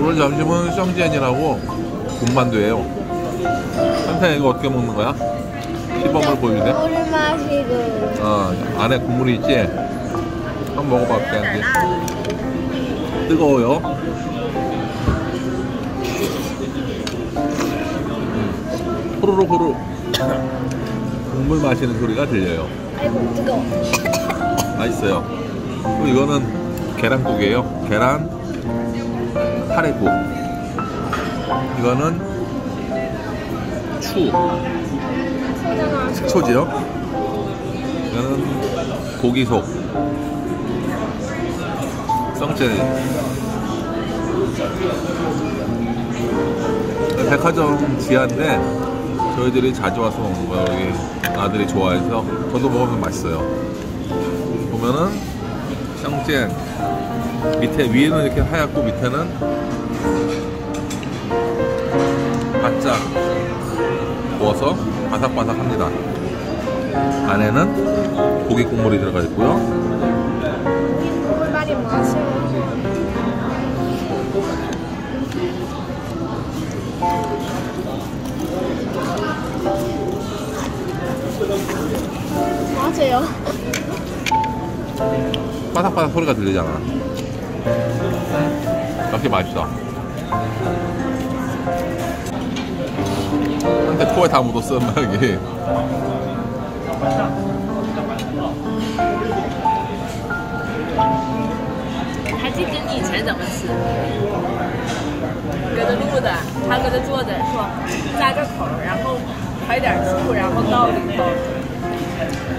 오늘 점심은 쌍지엔이라고 군만두예요. 한테 이거 어떻게 먹는 거야? 시범을 보여주네. 물을 마시고. 안에 국물이 있지? 한번 먹어봐. 그냥 뜨거워요. 호로록 호로 국물 마시는 소리가 들려요. 아이고 뜨거워. 맛있어요. 그리고 이거는 계란국이에요. 계란 카레국. 이거는 식초지요. 이거는 고기속 썽젤. 백화점 지하인데 저희들이 자주 와서 먹는 거예요. 여기 아들이 좋아해서 저도 먹으면 맛있어요. 보면은 썽젤 밑에 위에는 이렇게 하얗고 밑에는 바짝 구워서 바삭바삭합니다. 안에는 고기 국물이 들어가 있고요. 국물 많이 마셔. 맞아요. 바삭바삭 소리가 들리잖아. 이렇게 맛있어. 한테 코에 다 묻었어, 여기. 还记得你以前怎么吃？搁着录的，他搁着坐着说扎个口，然后㧟点醋，然后倒里头。